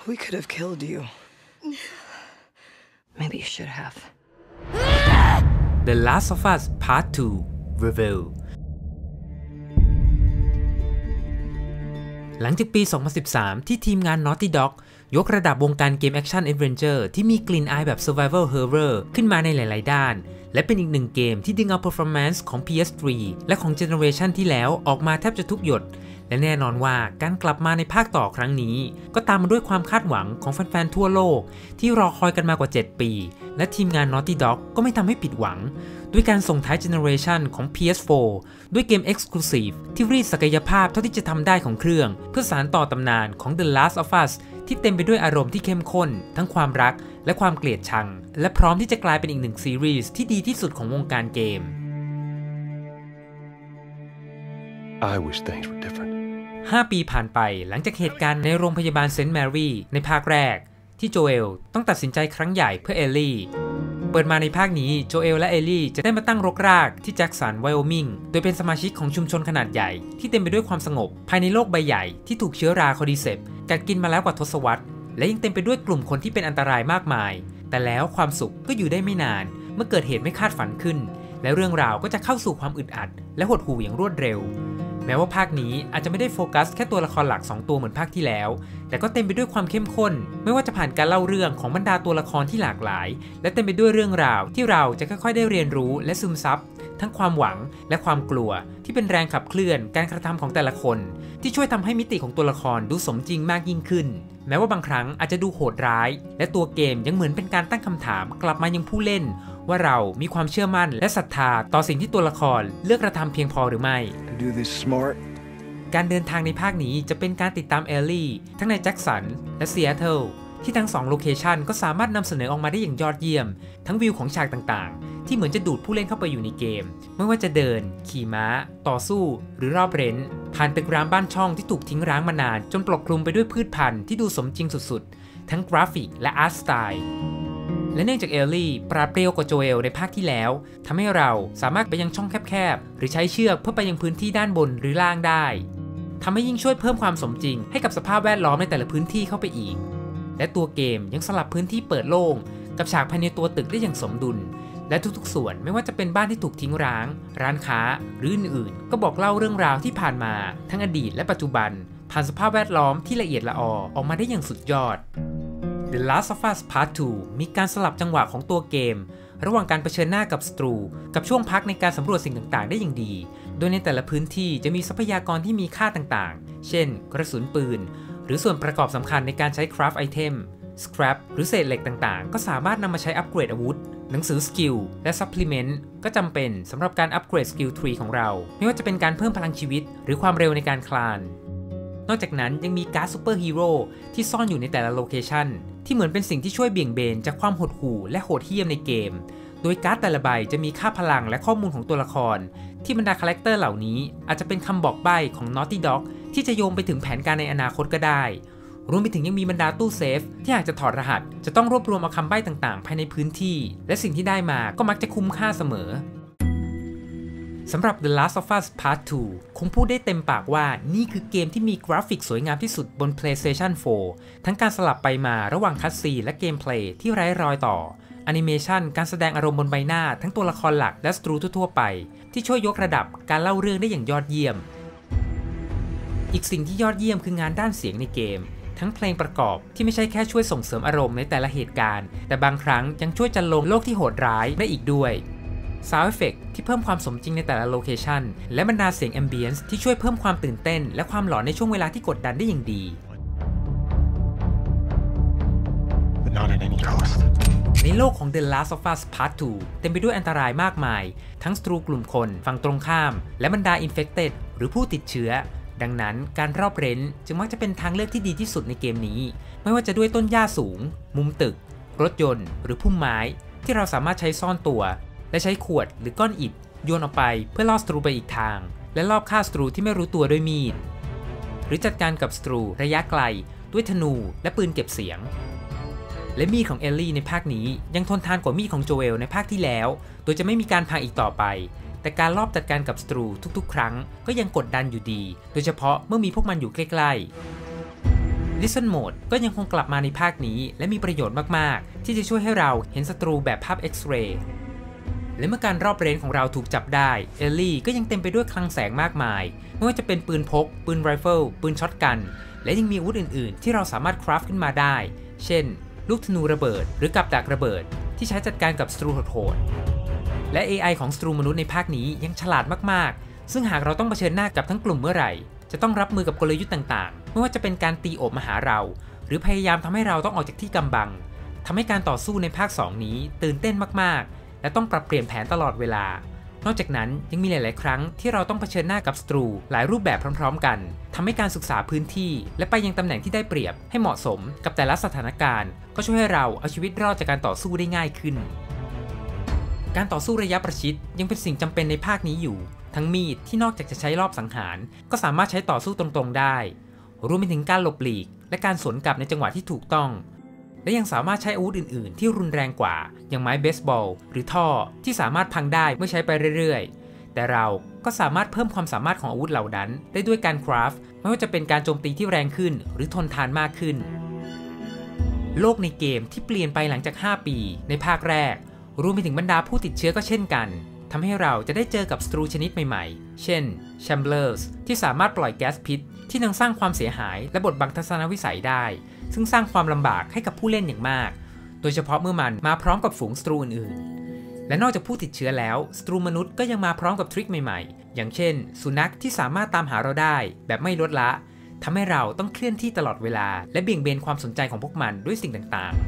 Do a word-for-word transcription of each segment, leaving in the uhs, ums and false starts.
We could have killed you. Maybe you should have. The Last of Us Part ทู Reveal หลังจากปี สองพันสิบสาม ที่ทีมงาน Naughty Dog ยกระดับวงการเกมแอคชั่นแอดเวนเจอร์ที่มีกลิ่นอายแบบ Survival Horror ขึ้นมาในหลายๆด้านและเป็นอีกหนึ่งเกมที่ดึงเอา performance ของ พี เอส ทรี และของเจเนอเรชันที่แล้วออกมาแทบจะทุกหยดและแน่นอนว่าการกลับมาในภาคต่อครั้งนี้ก็ตามมาด้วยความคาดหวังของแฟนๆทั่วโลกที่รอคอยกันมากว่าเจ็ดปีและทีมงาน Naughty Dog ก็ไม่ทำให้ผิดหวังด้วยการส่งท้ายเจเนอเรชันของ พี เอส โฟร์ ด้วยเกม Exclusive ที่รีดศักยภาพเท่าที่จะทำได้ของเครื่องเพื่อสานต่อตำนานของ The Last of Us ที่เต็มไปด้วยอารมณ์ที่เข้มข้นทั้งความรักและความเกลียดชังและพร้อมที่จะกลายเป็นอีกหนึ่งซีรีส์ที่ดีที่สุดของวงการเกม I wish things were different. ห้า ปีผ่านไปหลังจากเหตุการณ์ในโรงพยาบาลเซนต์แมรี่ในภาคแรกที่โจเอลต้องตัดสินใจครั้งใหญ่เพื่อเอลลี่เปิดมาในภาคนี้โจเอลและเอลลี่จะได้มาตั้งรกรากที่แจ็คสันไวโอมิงโดยเป็นสมาชิกของชุมชนขนาดใหญ่ที่เต็มไปด้วยความสงบภายในโลกใบใหญ่ที่ถูกเชื้อราคอร์ดิเซปกัดกินมาแล้วกว่าทศวรรษและยังเต็มไปด้วยกลุ่มคนที่เป็นอันตรายมากมายแต่แล้วความสุขก็อยู่ได้ไม่นานเมื่อเกิดเหตุไม่คาดฝันขึ้นและเรื่องราวก็จะเข้าสู่ความอึดอัดและหดหู่อย่างรวดเร็วแม้ว่าภาคนี้อาจจะไม่ได้โฟกัสแค่ตัวละครหลักสองตัวเหมือนภาคที่แล้วแต่ก็เต็มไปด้วยความเข้มข้นไม่ว่าจะผ่านการเล่าเรื่องของบรรดาตัวละครที่หลากหลายและเต็มไปด้วยเรื่องราวที่เราจะค่อยๆได้เรียนรู้และซึมซับทั้งความหวังและความกลัวที่เป็นแรงขับเคลื่อนการกระทำของแต่ละคนที่ช่วยทำให้มิติของตัวละครดูสมจริงมากยิ่งขึ้นแม้ว่าบางครั้งอาจจะดูโหดร้ายและตัวเกมยังเหมือนเป็นการตั้งคำถามกลับมายังผู้เล่นว่าเรามีความเชื่อมั่นและศรัทธาต่อสิ่งที่ตัวละครเลือกกระทำเพียงพอหรือไม่การเดินทางในภาคนี้จะเป็นการติดตามเอลลี่ทั้งในแจ็คสันและซีแอตเทิลที่ทั้งสองโลเคชันก็สามารถนำเสนอออกมาได้อย่างยอดเยี่ยมทั้งวิวของฉากต่างๆที่เหมือนจะดูดผู้เล่นเข้าไปอยู่ในเกมไม่ว่าจะเดินขี่ม้าต่อสู้หรือรอบเร้นผ่านตึกร้างบ้านช่องที่ถูกทิ้งร้างมานานจนปกคลุมไปด้วยพืชพันธุ์ที่ดูสมจริงสุดๆทั้งกราฟิกและอาร์ตสไตล์และเนื่องจากเอลลี่ปราดเปรียวกว่าโจเอลในภาคที่แล้วทำให้เราสามารถไปยังช่องแคบๆหรือใช้เชือกเพื่อไปยังพื้นที่ด้านบนหรือล่างได้ทำให้ยิ่งช่วยเพิ่มความสมจริงให้กับสภาพแวดล้อมในแต่ละพื้นที่เข้าไปอีกและตัวเกมยังสลับพื้นที่เปิดโล่งกับฉากภายในตัวตึกได้อย่างสมดุลและทุกๆส่วนไม่ว่าจะเป็นบ้านที่ถูกทิ้งร้างร้านค้าหรืออื่นๆก็บอกเล่าเรื่องราวที่ผ่านมาทั้งอดีตและปัจจุบันผ่านสภาพแวดล้อมที่ละเอียดละออออกมาได้อย่างสุดยอด The Last of Us Part ทู มีการสลับจังหวะของตัวเกมระหว่างการเผชิญหน้ากับศัตรูกับช่วงพักในการสำรวจสิ่งต่างๆได้อย่างดีโดยในแต่ละพื้นที่จะมีทรัพยากรที่มีค่าต่างๆเช่นกระสุนปืนหรือส่วนประกอบสำคัญในการใช้คราฟต์ไอเทมสครับ หรือเศษเหล็กต่างๆก็สามารถนำมาใช้อัปเกรดอาวุธหนังสือสกิลและซัพพลีเมนต์ก็จำเป็นสำหรับการอัปเกรดสกิลทรีของเราไม่ว่าจะเป็นการเพิ่มพลังชีวิตหรือความเร็วในการคลานนอกจากนั้นยังมีการ์ดซูเปอร์ฮีโร่ที่ซ่อนอยู่ในแต่ละโลเคชั่นที่เหมือนเป็นสิ่งที่ช่วยเบี่ยงเบนจากความหดหู่และโหดเหี้ยมในเกมโดยการ์ดแต่ละใบจะมีค่าพลังและข้อมูลของตัวละครที่บรรดาคาแรคเตอร์เหล่านี้อาจจะเป็นคำบอกใบ้ของ Naughty Dog ที่จะโยงไปถึงแผนการในอนาคตก็ได้รวมไปถึงยังมีบรรดาตู้เซฟที่หากจะถอดรหัสจะต้องรวบรวมเอาคำใบ้ต่างๆภายในพื้นที่และสิ่งที่ได้มาก็มักจะคุ้มค่าเสมอสำหรับ The Last of Us Part ทู คงพูดได้เต็มปากว่านี่คือเกมที่มีกราฟิกสวยงามที่สุดบน PlayStation โฟร์ ทั้งการสลับไปมาระหว่างคัตซีนและเกมเพลย์ที่ไร้รอยต่อแอนิเมชันการแสดงอารมณ์บนใบหน้าทั้งตัวละครหลักและศัตรูทั่วๆไปที่ช่วยยกระดับการเล่าเรื่องได้อย่างยอดเยี่ยมอีกสิ่งที่ยอดเยี่ยมคืองานด้านเสียงในเกมทั้งเพลงประกอบที่ไม่ใช่แค่ช่วยส่งเสริมอารมณ์ในแต่ละเหตุการณ์แต่บางครั้งยังช่วยจันลงโลกที่โหดร้ายได้อีกด้วย Sound Effect ที่เพิ่มความสมจริงในแต่ละโลเคชันและบรรดาเสียง Ambience ที่ช่วยเพิ่มความตื่นเต้นและความหลอนในช่วงเวลาที่กดดันได้อย่างดี Not at any cost. ในโลกของ The Last of Us Part ทู เต็มไปด้วยอันตรายมากมายทั้งศัตรูกลุ่มคนฝั่งตรงข้ามและบรรดา Infected หรือผู้ติดเชื้อดังนั้นการรอบเร้นจึงมักจะเป็นทางเลือกที่ดีที่สุดในเกมนี้ไม่ว่าจะด้วยต้นหญ้าสูงมุมตึกรถยนต์หรือพุ่มไม้ที่เราสามารถใช้ซ่อนตัวและใช้ขวดหรือก้อนอิฐโยนออกไปเพื่อล่อศัตรูไปอีกทางและลอบฆ่าศัตรูที่ไม่รู้ตัวด้วยมีดหรือจัดการกับศัตรูระยะไกลด้วยธนูและปืนเก็บเสียงและมีดของเอลลี่ในภาคนี้ยังทนทานกว่ามีดของโจเอลในภาคที่แล้วโดยจะไม่มีการพังอีกต่อไปแต่การลอบจัดการกับศัตรูทุกๆครั้งก็ยังกดดันอยู่ดีโดยเฉพาะเมื่อมีพวกมันอยู่ใกล้ๆ Listen Mode ก็ยังคงกลับมาในภาคนี้และมีประโยชน์มากๆที่จะช่วยให้เราเห็นศัตรูแบบภาพเอ็กซเรย์และเมื่อการรอบเรนของเราถูกจับได้เอลลี่ก็ยังเต็มไปด้วยคลังแสงมากมายไม่ว่าจะเป็นปืนพกปืนไรเฟิลปืนช็อตกันและยังมีอาวุธอื่นๆที่เราสามารถคราฟขึ้นมาได้เช่นลูกธนูระเบิดหรือกับดักระเบิดที่ใช้จัดการกับศัตรูโหดๆและ เอ ไอ ของศัตรูมนุษย์ในภาคนี้ยังฉลาดมากๆซึ่งหากเราต้องเผชิญหน้ากับทั้งกลุ่มเมื่อไหร่จะต้องรับมือกับกลยุทธ์ต่างๆไม่ว่าจะเป็นการตีโอบมาหาเราหรือพยายามทำให้เราต้องออกจากที่กำบังทำให้การต่อสู้ในภาคสองนี้ตื่นเต้นมากๆและต้องปรับเปลี่ยนแผนตลอดเวลานอกจากนั้นยังมีหลายๆครั้งที่เราต้องเผชิญหน้ากับศัตรูหลายรูปแบบพร้อมๆกันทำให้การศึกษาพื้นที่และไปยังตำแหน่งที่ได้เปรียบให้เหมาะสมกับแต่ละสถานการณ์ก็ช่วยให้เราเอาชีวิตรอดจากการต่อสู้ได้ง่ายขึ้นการต่อสู้ระยะประชิดยังเป็นสิ่งจำเป็นในภาคนี้อยู่ทั้งมีดที่นอกจากจะใช้รอบสังหารก็สามารถใช้ต่อสู้ตรงๆได้รวมไปถึงการหลบหลีกและการสวนกลับในจังหวะที่ถูกต้องและยังสามารถใช้อาวุธอื่นๆที่รุนแรงกว่าอย่างไม้เบสบอลหรือท่อที่สามารถพังได้เมื่อใช้ไปเรื่อยๆแต่เราก็สามารถเพิ่มความสามารถของอาวุธเหล่านั้นได้ด้วยการคราฟไม่ว่าจะเป็นการโจมตีที่แรงขึ้นหรือทนทานมากขึ้นโลกในเกมที่เปลี่ยนไปหลังจากห้าปีในภาคแรกรวมไปถึงบรรดาผู้ติดเชื้อก็เช่นกันทำให้เราจะได้เจอกับศัตรูชนิดใหม่ๆเช่น Shamblers ที่สามารถปล่อยแก๊สพิษที่ยังสร้างความเสียหายและบดบังทัศนวิสัยได้ซึ่งสร้างความลำบากให้กับผู้เล่นอย่างมากโดยเฉพาะเมื่อมันมาพร้อมกับฝูงศัตรูอื่นๆและนอกจากผู้ติดเชื้อแล้วศัตรูมนุษย์ก็ยังมาพร้อมกับทริคใหม่ๆอย่างเช่นสุนัขที่สามารถตามหาเราได้แบบไม่ลดละทำให้เราต้องเคลื่อนที่ตลอดเวลาและเบี่ยงเบนความสนใจของพวกมันด้วยสิ่งต่างๆ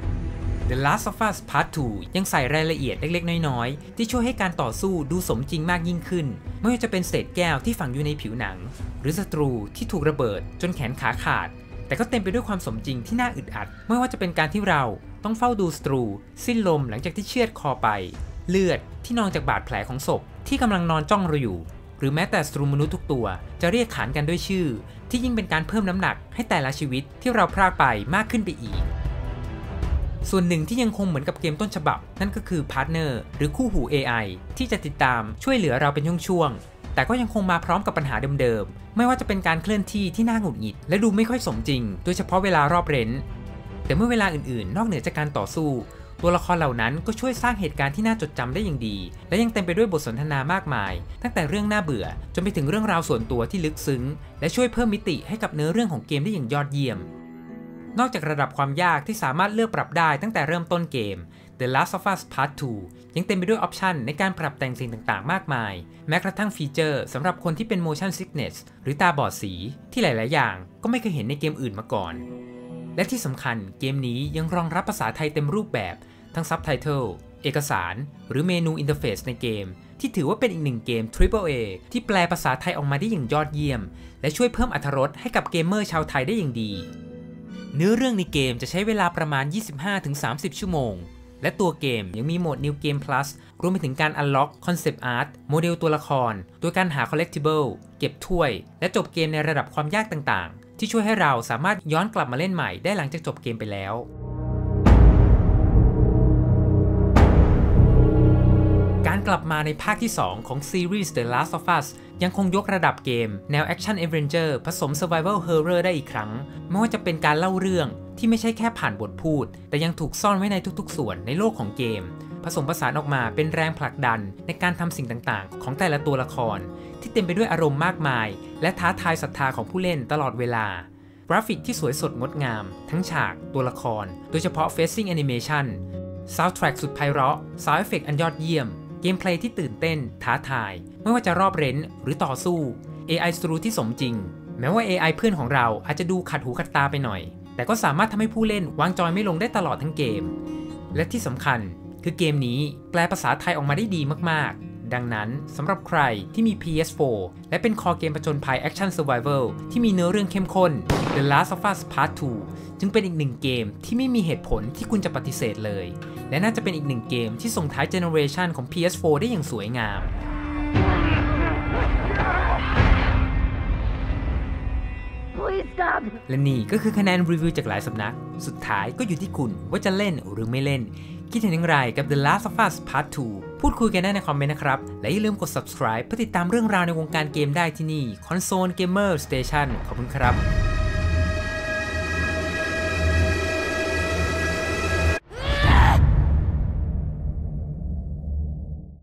The Last of Us Part ทู ยังใส่รายละเอียดเล็กๆน้อยๆที่ช่วยให้การต่อสู้ดูสมจริงมากยิ่งขึ้นไม่ว่าจะเป็นเศษแก้วที่ฝังอยู่ในผิวหนังหรือศัตรูที่ถูกระเบิดจนแขนขาขาดแต่ก็เต็มไปด้วยความสมจริงที่น่าอึดอัดไม่ว่าจะเป็นการที่เราต้องเฝ้าดูศัตรูสิ้นลมหลังจากที่เชือดคอไปเลือดที่นองจากบาดแผลของศพที่กำลังนอนจ้องเราอยู่หรือแม้แต่ศัตรูมนุษย์ทุกตัวจะเรียกขานกันด้วยชื่อที่ยิ่งเป็นการเพิ่มน้ำหนักให้แต่ละชีวิตที่เราพรากไปมากขึ้นไปอีกส่วนหนึ่งที่ยังคงเหมือนกับเกมต้นฉบับนั่นก็คือพาร์ทเนอร์หรือคู่หู เอ ไอ ที่จะติดตามช่วยเหลือเราเป็นช่วงๆแต่ก็ยังคงมาพร้อมกับปัญหาเดิมๆไม่ว่าจะเป็นการเคลื่อนที่ที่น่าหงุดหงิดและดูไม่ค่อยสมจริงโดยเฉพาะเวลารอบเร้นแต่เมื่อเวลาอื่นๆนอกเหนือจากการต่อสู้ตัวละครเหล่านั้นก็ช่วยสร้างเหตุการณ์ที่น่าจดจำได้อย่างดีและยังเต็มไปด้วยบทสนทนามากมายตั้งแต่เรื่องน่าเบื่อจนไปถึงเรื่องราวส่วนตัวที่ลึกซึ้งและช่วยเพิ่มมิติให้กับเนื้อเรื่องของเกมได้อย่างยอดเยี่ยมนอกจากระดับความยากที่สามารถเลือกปรับได้ตั้งแต่เริ่มต้นเกม The Last of Us Part ทู ยังเต็มไปด้วยออปชันในการปรับแต่งสิ่งต่างๆมากมายแม้กระทั่งฟีเจอร์สำหรับคนที่เป็น motion sickness หรือตาบอดสีที่หลายๆอย่างก็ไม่เคยเห็นในเกมอื่นมาก่อนและที่สำคัญเกมนี้ยังรองรับภาษาไทยเต็มรูปแบบทั้งซับไตเติลเอกสารหรือเมนูอินเทอร์เฟซในเกมที่ถือว่าเป็นอีกหนึ่งเกม ทริปเปิล เอ ที่แปลภาษาไทยออกมาได้อย่างยอดเยี่ยมและช่วยเพิ่มอรรถรสให้กับเกมเมอร์ชาวไทยได้อย่างดีเนื้อเรื่องในเกมจะใช้เวลาประมาณ ยี่สิบห้าถึงสามสิบ ชั่วโมงและตัวเกมยังมีโหมด New Game Plus รวมไปถึงการ Unlock Concept Art โมเดลตัวละครโดยการหา Collectible เก็บถ้วยและจบเกมในระดับความยากต่างๆที่ช่วยให้เราสามารถย้อนกลับมาเล่นใหม่ได้หลังจากจบเกมไปแล้วการกลับมาในภาคที่สองของซีรีส์ The Last of Us ยังคงยกระดับเกมแนว Action Adventure ผสม Survival Horror ได้อีกครั้งไม่ว่าจะเป็นการเล่าเรื่องที่ไม่ใช่แค่ผ่านบทพูดแต่ยังถูกซ่อนไว้ในทุกๆส่วนในโลกของเกมผสมผสานออกมาเป็นแรงผลักดันในการทำสิ่งต่างๆของแต่ละตัวละครที่เต็มไปด้วยอารมณ์มากมายและท้าทายศรัทธาของผู้เล่นตลอดเวลากราฟิกที่สวยสดงดงามทั้งฉากตัวละครโดยเฉพาะ Facing Animation Soundtrack สุดไพเราะ Sound Effect อันยอดเยี่ยมเกมเพลย์ที่ตื่นเต้นท้าทายไม่ว่าจะรอบเร้นหรือต่อสู้ เอ ไอ ศัตรูที่สมจริงแม้ว่า เอ ไอ เพื่อนของเราอาจจะดูขัดหูขัดตาไปหน่อยแต่ก็สามารถทำให้ผู้เล่นวางจอยไม่ลงได้ตลอดทั้งเกมและที่สำคัญคือเกมนี้แปลภาษาไทยออกมาได้ดีมากๆดังนั้นสำหรับใครที่มี พี เอส โฟร์ และเป็นคอเกมผจญภัย Action Survival ที่มีเนื้อเรื่องเข้มข้น The Last of Us Part ทู จึงเป็นอีกหนึ่งเกมที่ไม่มีเหตุผลที่คุณจะปฏิเสธเลยและน่าจะเป็นอีกหนึ่งเกมที่ส่งท้ายเจเนอเรชันของ พี เอส โฟร์ ได้อย่างสวยงามและนี่ก็คือคะแนนรีวิวจากหลายสำนักสุดท้ายก็อยู่ที่คุณว่าจะเล่นหรือไม่เล่นคิดเห็นอย่างไรกับ The Last of Us Part ทู พูดคุยกันได้ในคอมเมนต์นะครับและอย่าลืมกด Subscribe เพื่อติดตามเรื่องราวในวงการเกมได้ที่นี่ Console Gamer Station ขอบคุณครับ